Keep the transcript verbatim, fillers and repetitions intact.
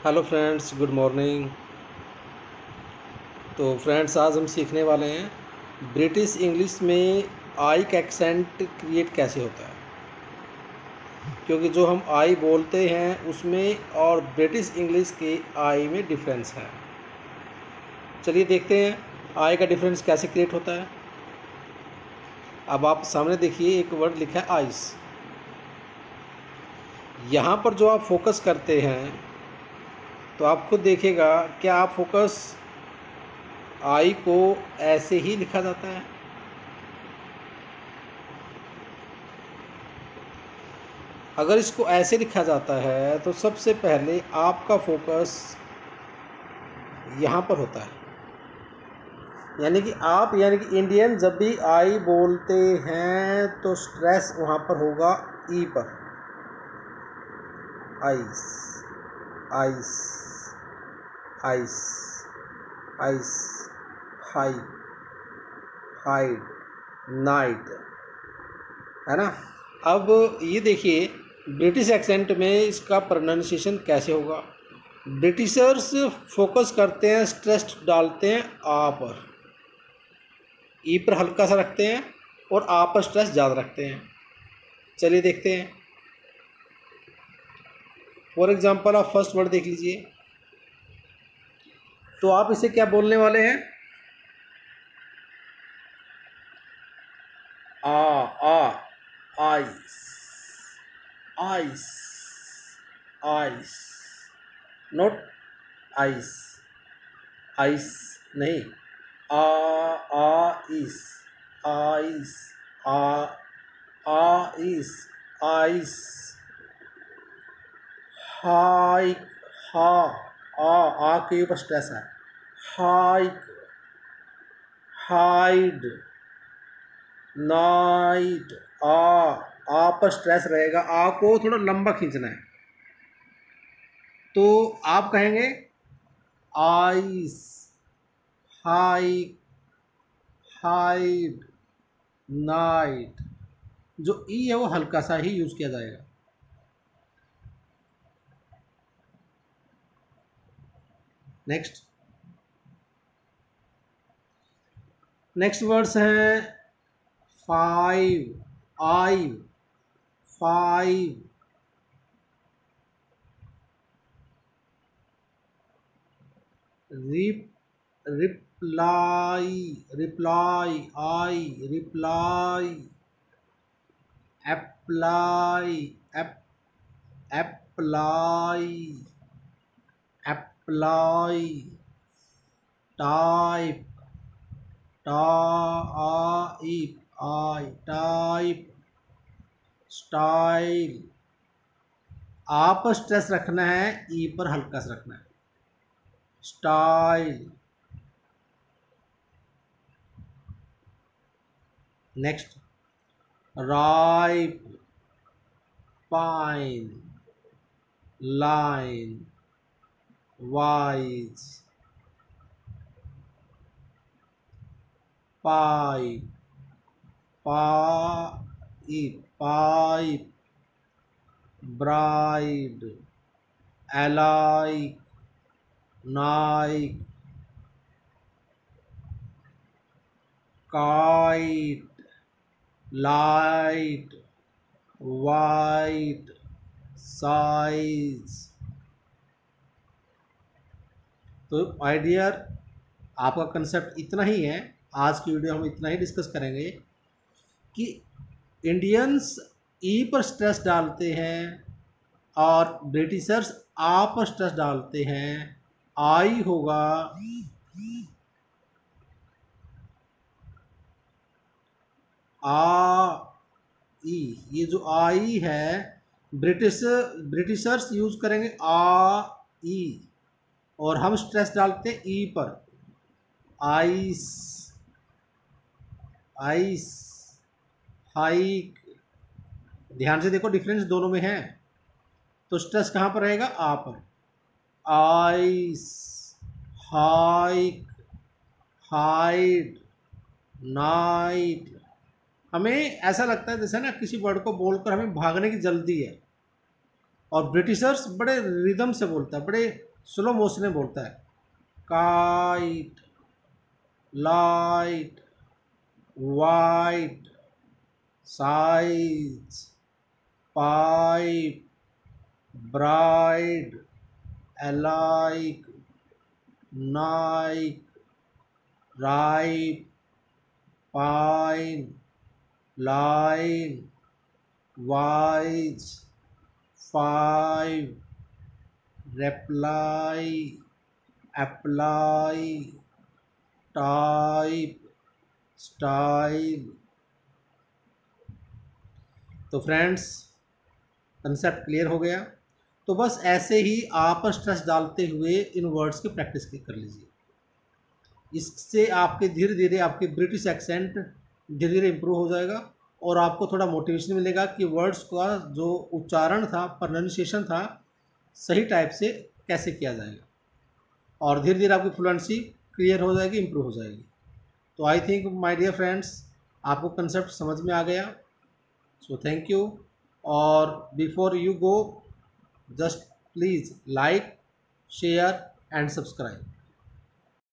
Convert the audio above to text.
Hello friends, good morning. तो friends, आज हम सीखने वाले हैं ब्रिटिश इंग्लिश में आई का एक्सेंट क्रिएट कैसे होता है। क्योंकि जो हम आई बोलते हैं उसमें और ब्रिटिश इंग्लिश के आई में डिफरेंस है। चलिए देखते हैं आई का डिफरेंस कैसे क्रिएट होता है। अब आप सामने देखिए, एक वर्ड लिखा है आइस। यहाँ पर जो आप फोकस करते हैं तो आप खुद देखिएगा, क्या आप फोकस आई को ऐसे ही लिखा जाता है? अगर इसको ऐसे लिखा जाता है तो सबसे पहले आपका फोकस यहाँ पर होता है, यानी कि आप यानी कि इंडियन जब भी आई बोलते हैं तो स्ट्रेस वहाँ पर होगा ई पर। Ice, ice, ice, ice, high, hide, night, है ना। अब ये देखिए ब्रिटिश एक्सेंट में इसका प्रोनाउंसिएशन कैसे होगा। ब्रिटिशर्स फोकस करते हैं, स्ट्रेस डालते हैं आ पर, ई पर हल्का सा रखते हैं और आ पर स्ट्रेस ज़्यादा रखते हैं। चलिए देखते हैं। फॉर एग्जांपल आप फर्स्ट वर्ड देख लीजिए, तो आप इसे क्या बोलने वाले हैं? आ आ ice, ice, ice, not ice, ice नहीं, आ आ इस, आइस, आ आ इस, आइस, हाई, हा, आ आ के ऊपर स्ट्रेस है, हाइक, हाइड, नाइट, आ आ पर स्ट्रेस रहेगा, आ को थोड़ा लंबा खींचना है, तो आप कहेंगे आइस, हाइक, हाइड, नाइट। जो ई है वो हल्का सा ही यूज़ किया जाएगा। नेक्स्ट नेक्स्ट वर्ड्स हैं five, I, five, rip, reply, reply, I, reply, apply, ap, apply, apply, type, type, I, type, style. आप स्ट्रेस रखना है, ई पर हल्का सा रखना है, style. Next ripe, pine, line, wise, pipe, pipe, pipe, bride, alike, Nike, kite, light, white, size. तो माय डियर, आपका कंसेप्ट इतना ही है। आज की वीडियो हम इतना ही डिस्कस करेंगे कि इंडियंस ई पर स्ट्रेस डालते हैं और ब्रिटिशर्स आ पर स्ट्रेस डालते हैं। आई होगा आ ई, ये जो आई है ब्रिटिश ब्रिटिशर्स यूज करेंगे आ ई, और हम स्ट्रेस डालते हैं ई पर, आइस, आइस, हाइक। ध्यान से देखो, डिफरेंस दोनों में है। तो स्ट्रेस कहाँ पर रहेगा? आ पर। Ice, hike, hide, night. हमें ऐसा लगता है जैसे ना किसी वर्ड को बोलकर हमें भागने की जल्दी है, और ब्रिटिशर्स बड़े रिदम से बोलता है, बड़े स्लो मोशन में बोलता है। Kite, light, white, size, pipe, bride, alike, Nike, ripe, pine, line, wise, five, reply, apply, type, style। तो फ्रेंड्स कंसेप्ट क्लियर हो गया। तो बस ऐसे ही आप स्ट्रेस डालते हुए इन वर्ड्स की प्रैक्टिस कर लीजिए। इससे आपके धीरे धीरे आपके ब्रिटिश एक्सेंट धीरे धीरे इम्प्रूव हो जाएगा और आपको थोड़ा मोटिवेशन मिलेगा कि वर्ड्स का जो उच्चारण था, प्रोनाउंसिएशन था, सही टाइप से कैसे किया जाएगा और धीरे धीरे आपकी फ्लुएंसी क्लियर हो जाएगी, इम्प्रूव हो जाएगी। तो I think my dear friends आपको कंसेप्ट समझ में आ गया। So thank you. और before you go, just please like, share and subscribe।